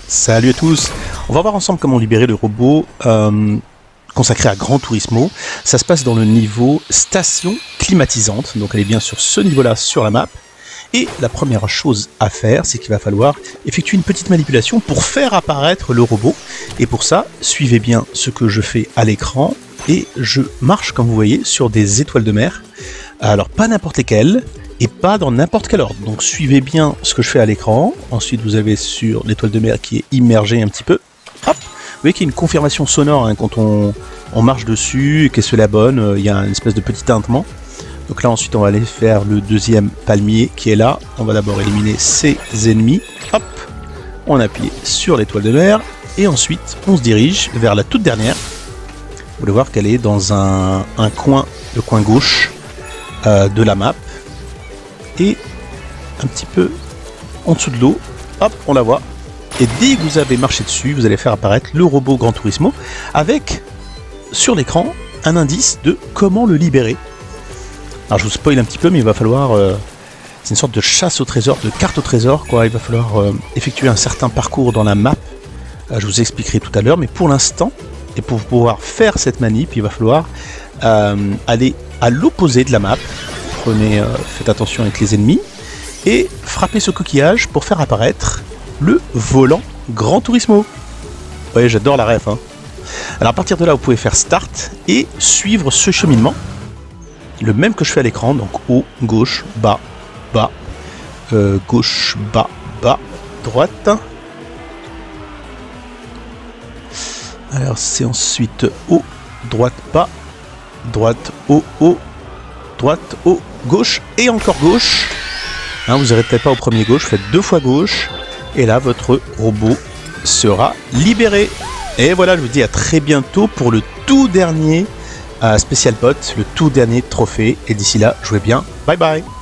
Salut à tous. On va voir ensemble comment libérer le robot consacré à Gran Turismo. Ça se passe dans le niveau station climatisante, donc elle est bien sur ce niveau-là sur la map. Et la première chose à faire, c'est qu'il va falloir effectuer une petite manipulation pour faire apparaître le robot. Et pour ça, suivez bien ce que je fais à l'écran. Et je marche, comme vous voyez, sur des étoiles de mer. Alors, pas n'importe lesquelles, et pas dans n'importe quel ordre. Donc, suivez bien ce que je fais à l'écran. Ensuite, vous avez sur l'étoile de mer qui est immergée un petit peu. Hop, vous voyez qu'il y a une confirmation sonore hein, quand on marche dessus, et qu'elle se la bonne. Il y a une espèce de petit tintement. Donc là ensuite on va aller faire le deuxième palmier qui est là. On va d'abord éliminer ses ennemis. Hop, on appuie sur l'étoile de mer. Et ensuite on se dirige vers la toute dernière. Vous pouvez voir qu'elle est dans un coin, le coin gauche de la map. Et un petit peu en dessous de l'eau. Hop, on la voit. Et dès que vous avez marché dessus, vous allez faire apparaître le robot Gran Turismo avec sur l'écran un indice de comment le libérer. Alors je vous spoil un petit peu, mais il va falloir... c'est une sorte de chasse au trésor, de carte au trésor, quoi. Il va falloir effectuer un certain parcours dans la map. Je vous expliquerai tout à l'heure, mais pour l'instant, et pour pouvoir faire cette manip, il va falloir aller à l'opposé de la map. Faites attention avec les ennemis. Et frapper ce coquillage pour faire apparaître le volant Gran Turismo. Ouais, j'adore la ref, hein. Alors à partir de là, vous pouvez faire Start et suivre ce cheminement. Le même que je fais à l'écran, donc haut, gauche, bas, bas, gauche, bas, bas, droite. Alors c'est ensuite haut, droite, bas, droite, haut, haut, droite, haut, gauche et encore gauche. Hein, vous n'arrêtez pas au premier gauche, faites 2 fois gauche et là votre robot sera libéré. Et voilà, je vous dis à très bientôt pour le tout dernier Spécial Bot, le tout dernier trophée. Et d'ici là, jouez bien. Bye bye.